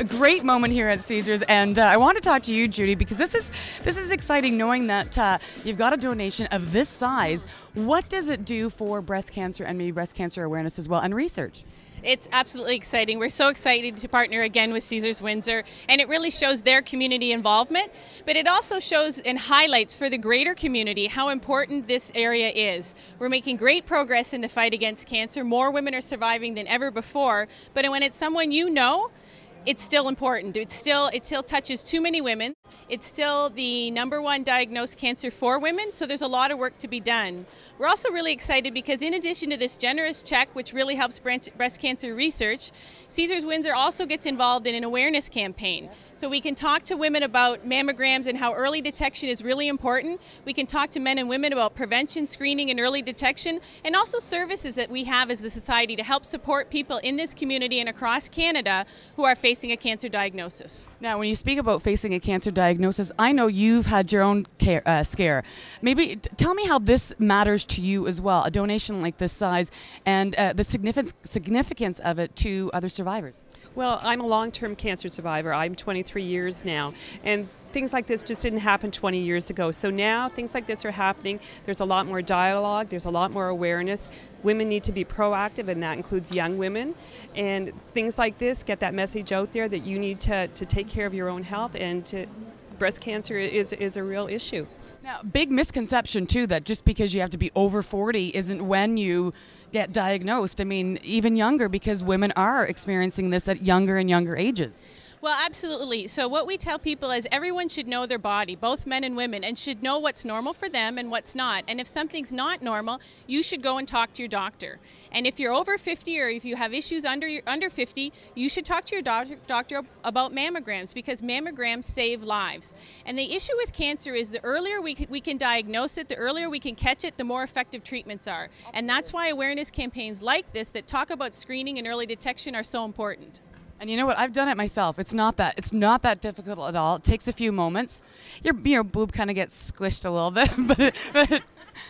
a great moment here at Caesars, and I want to talk to you, Judy, because this is exciting knowing that you've got a donation of this size. What does it do for breast cancer and maybe breast cancer awareness as well and research? It's absolutely exciting. We're so excited to partner again with Caesars Windsor, and it really shows their community involvement, but it also shows and highlights for the greater community how important this area is. We're making great progress in the fight against cancer. More women are surviving than ever before, but when it's someone you know, it's still important. It still touches too many women. It's still the #1 diagnosed cancer for women, so there's a lot of work to be done. We're also really excited because in addition to this generous check, which really helps breast cancer research, Caesars Windsor also gets involved in an awareness campaign. So we can talk to women about mammograms and how early detection is really important. We can talk to men and women about prevention, screening, and early detection, and also services that we have as a society to help support people in this community and across Canada who are facing a cancer diagnosis. Now, when you speak about facing a cancer diagnosis, I know you've had your own scare. Maybe tell me how this matters to you as well, a donation like this size, and the significance of it to other survivors. Well, I'm a long-term cancer survivor. I'm 23 years now, and things like this just didn't happen 20 years ago. So now things like this are happening. There's a lot more dialogue. There's a lot more awareness. Women need to be proactive, and that includes young women. And things like this get that message out there that you need to take care of your own health, and breast cancer is a real issue. Now, big misconception too that just because you have to be over 40 isn't when you get diagnosed. I mean, even younger, because women are experiencing this at younger and younger ages. Well, absolutely. So what we tell people is everyone should know their body, both men and women, and should know what's normal for them and what's not. And if something's not normal, you should go and talk to your doctor. And if you're over 50 or if you have issues under 50, you should talk to your doctor about mammograms, because mammograms save lives. And the issue with cancer is the earlier we can diagnose it, the earlier we can catch it, the more effective treatments are. And that's why awareness campaigns like this that talk about screening and early detection are so important. And you know what? I've done it myself. It's not that difficult at all. It takes a few moments. Your boob kind of gets squished a little bit, but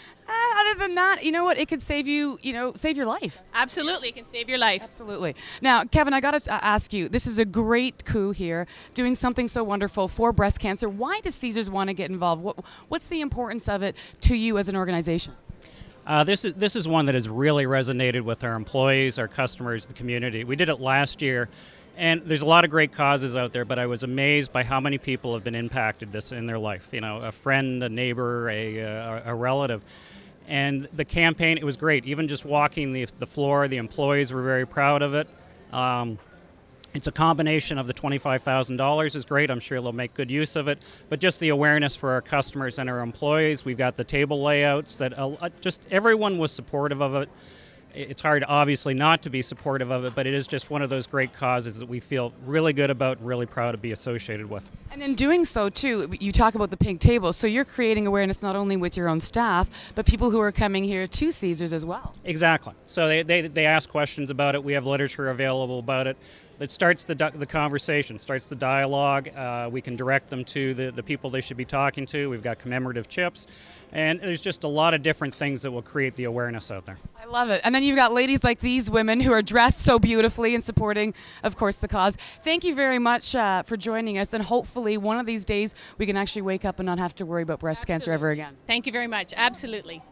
other than that, you know what? It could save you, save your life. Absolutely, it can save your life. Absolutely. Now, Kevin, I got to ask you. This is a great coup here, doing something so wonderful for breast cancer. Why does Caesars want to get involved? What's the importance of it to you as an organization? This is one that has really resonated with our employees, our customers, the community. We did it last year. And there's a lot of great causes out there, but I was amazed by how many people have been impacted this in their life. A friend, a neighbor, a relative. And the campaign, it was great. Even just walking the floor, the employees were very proud of it. It's a combination of the $25,000 is great. I'm sure they'll make good use of it. But just the awareness for our customers and our employees. We've got the table layouts that just everyone was supportive of it. It's hard, obviously, not to be supportive of it, but it is just one of those great causes that we feel really good about, really proud to be associated with. And in doing so, too, you talk about the pink table, so you're creating awareness not only with your own staff, but people who are coming here to Caesars as well. Exactly. So they ask questions about it. We have literature available about it. It starts the conversation, starts the dialogue. We can direct them to the people they should be talking to. We've got commemorative chips. And there's just a lot of different things that will create the awareness out there. I love it. And then you've got ladies like these women who are dressed so beautifully and supporting, of course, the cause. Thank you very much for joining us. And hopefully one of these days we can actually wake up and not have to worry about breast cancer ever again. Thank you very much. Absolutely.